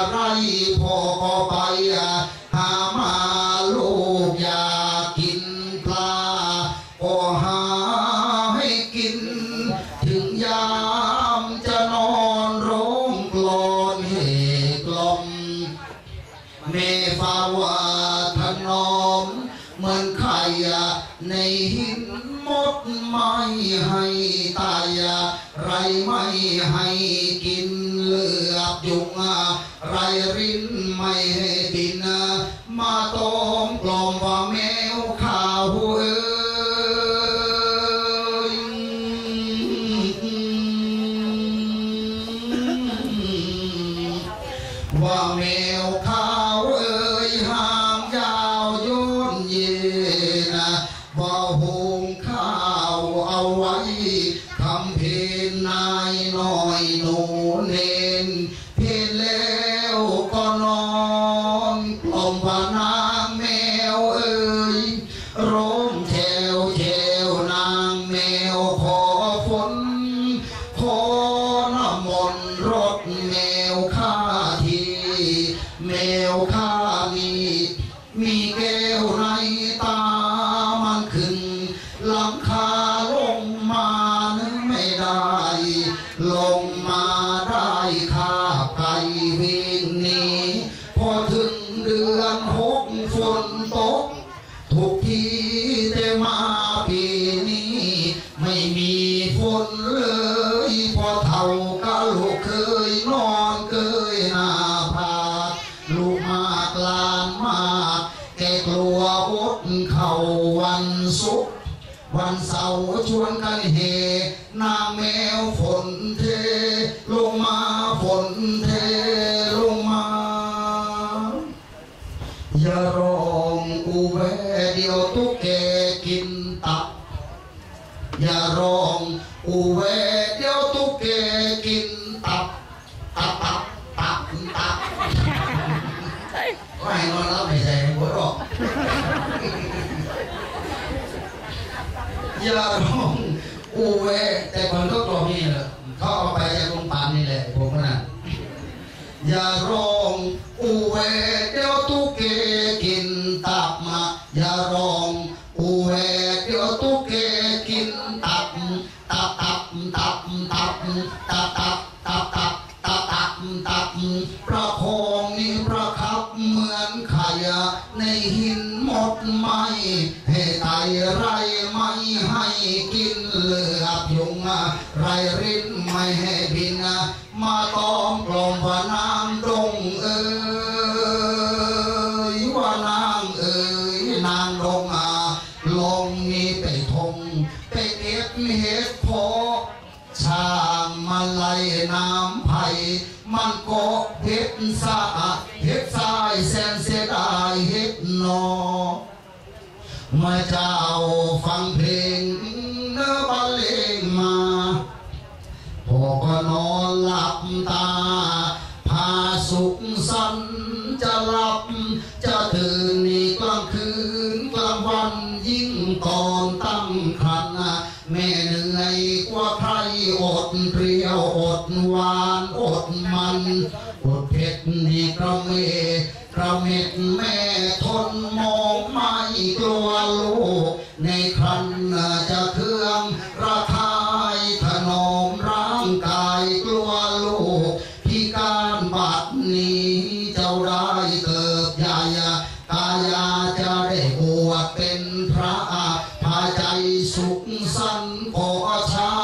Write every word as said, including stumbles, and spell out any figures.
ไรพ่อก็ไปหามาลูกอยากกินปลาก็หาให้กินถึงยามจะนอนร้องกลอนเฮกลมเมฟ้าว่าถนอมเหมือนไข่ในหินมดไม่ให้ตายไรไม่ให้กินเลือบยุงไรรินไม่ให้บินมาต้มกลมว่าแมวข้าวเอ้ยว่าแมวข้าวเอ้ยห้ามยาวยุนเย็นบ่หุงข้าวเอาไว้ทำเพลนนายน้อยหนูเน้นเพลนแล้วก็นอนกล่อมว่านางแมวเอ้ยร้องแถวแถวนางแมวขอฝนขอน้ำมนต์รดแมวข้าทีแมวข้ามีมีแก้วในตามันขึ้นหลังคาลงมานึกไม่ได้ลงมาได้ข้าไก่วิ่งหนีพอถึงเดือนหกฝนตกทุกทีแต่มาปีนี้ไม่มีฝนเลยพอเท่าก็ลูกเคยนอนเคยหน้าผาลูกมากลานมากแกกลัวอดเข่าวันศุกร์วันเสาร์ชวนกันเฮนางแมวฝนเทลงมาฝนเทลงมาอย่าร้องอูแวเดียวตุ๊กแกกินตับอย่าร้องอูแวเดียวตุ๊กแกกินตับตับตับตับตับก็ให้นอนแล้วไม่ใช่หัวหรอกอย่าร้องอูแวแต่คนก็กลัวนี่แหละเขาเอาไปจากโรงพยาบาลนี่แหละผมนะอย่าร้องอูแวเดี๋ยวตุ๊กแกกินตับมาอย่าร้องอูแวเดี๋ยวตุ๊กแกกินตับตับตับตับตับตับตับตับตับตับตับตับประคองนี่ประคับเหมือนไข่ในหินหมดไม่ให้ไตไรไม่ให้กินเลือบยุงไรรินไม่ให้บินมาต้อมกล่อมว่านางดงเอ้ยว่านางเอ้ยนางดงอ่ะลงนี่ไปทงไปเก็บเห็ดพอช่างมาไล่น้ำไผ่มันก็เห็ดสะเห็ดทรายแสนเสียดายเห็ดนอเมื่อเจ้าฟังเพลงเนื้อบรรเลงมาพอก็นอนหลับตาพาสุขสันจะหลับจะตื่นนี่กลางคืนกลางวันยิ่งตอนตั้งครรภ์แม่เหนื่อยกว่าใครอดเปรี้ยวอดหวานอดมันอดเผ็ดนี่กระเมกระเม็ดแม่ทนมองไม่กลัวลูกในครันจะเครื่องระทายถนอมร่างกายกลัวลูกพิการบัดนี้เจ้าได้เกิดใหญ่กายาจะได้บวชเป็นพระพาใจสุขสันต์ขอช้า